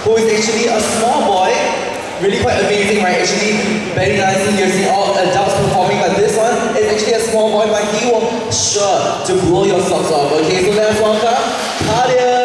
who is actually a small boy. Really quite amazing, right? Actually, very nicely you're seeing all adults performing, but this one is actually a small boy, but he will sure to blow your socks off. Okay, so let's welcome Kadir.